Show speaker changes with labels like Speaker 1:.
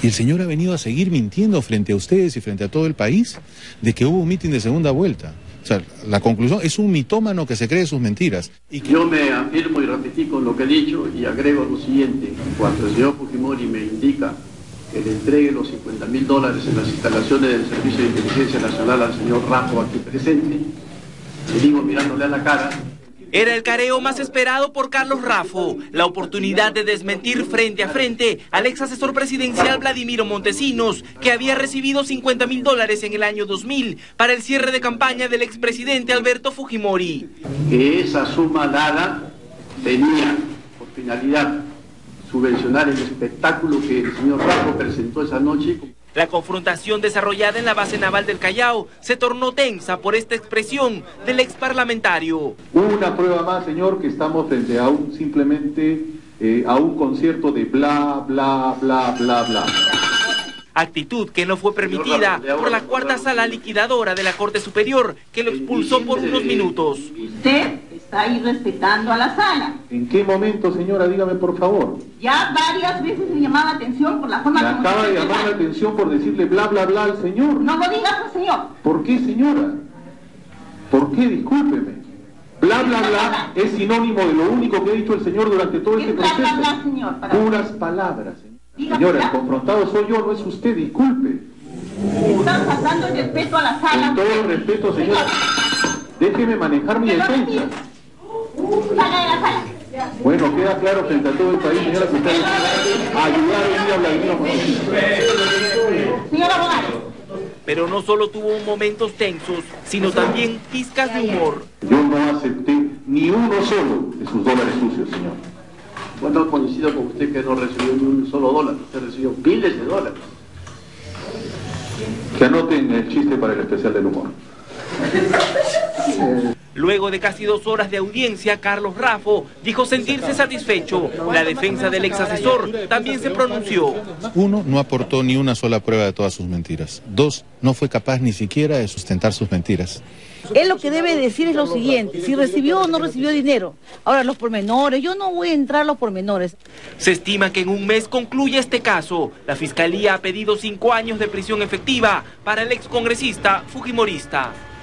Speaker 1: Y el señor ha venido a seguir mintiendo frente a ustedes y frente a todo el país de que hubo un mitin de segunda vuelta. O sea, la conclusión es un mitómano que se cree sus mentiras.
Speaker 2: Yo me afirmo y ratifico en lo que he dicho y agrego lo siguiente. Cuando el señor Fujimori me indica que le entregue los $50.000 en las instalaciones del Servicio de Inteligencia Nacional al señor Raffo aquí presente, le digo mirándole a la cara.
Speaker 3: Era el careo más esperado por Carlos Raffo, la oportunidad de desmentir frente a frente al ex asesor presidencial Vladimiro Montesinos, que había recibido $50.000 en el año 2000 para el cierre de campaña del expresidente Alberto Fujimori.
Speaker 2: Que esa suma dada tenía por finalidad subvencionar el espectáculo que el señor Raffo presentó esa noche.
Speaker 3: La confrontación desarrollada en la base naval del Callao se tornó tensa por esta expresión del ex parlamentario.
Speaker 4: Una prueba más, señor, que estamos frente a a un concierto de bla, bla, bla, bla, bla.
Speaker 3: Actitud que no fue permitida por la cuarta sala liquidadora de la Corte Superior, que lo expulsó por unos minutos.
Speaker 5: Usted está irrespetando a la sala.
Speaker 4: ¿En qué momento, señora? Dígame, por favor.
Speaker 5: Ya varias veces me llamaba la atención por la forma
Speaker 4: Me
Speaker 5: como
Speaker 4: acaba de llamar la atención por decirle bla, bla, bla al señor.
Speaker 5: No lo digas, señor.
Speaker 4: ¿Por qué, señora? ¿Por qué? Discúlpeme. Bla, bla, bla es sinónimo de lo único que ha dicho el señor durante todo este proceso.
Speaker 5: Bla, bla, bla, señor.
Speaker 4: Puras palabras, señor. Señora, el confrontado soy yo, no es usted, disculpe.
Speaker 5: Están faltando el respeto a la sala.
Speaker 4: Con todo el respeto, señora, déjeme manejar mi defensa.
Speaker 5: Salga de la sala.
Speaker 4: Bueno, queda claro frente a todo el país, señora, que ustedes ayudaron a Vladimiro Montesinos.
Speaker 5: Señor abogado.
Speaker 3: Pero no solo tuvo momentos tensos, sino también pizcas de humor.
Speaker 4: Yo no acepté ni uno solo de sus dólares sucios, señor.
Speaker 2: Bueno, coincido con usted que no recibió ni un solo dólar, usted recibió miles de dólares.
Speaker 4: Que anoten el chiste para el especial del humor.
Speaker 3: Luego de casi 2 horas de audiencia, Carlos Raffo dijo sentirse satisfecho. La defensa del ex asesor también se pronunció.
Speaker 1: 1, no aportó ni una sola prueba de todas sus mentiras. 2, no fue capaz ni siquiera de sustentar sus mentiras.
Speaker 6: Él lo que debe decir es lo siguiente, si recibió o no recibió dinero. Ahora, los pormenores, yo no voy a entrar a los pormenores.
Speaker 3: Se estima que en un mes concluya este caso. La Fiscalía ha pedido 5 años de prisión efectiva para el excongresista fujimorista.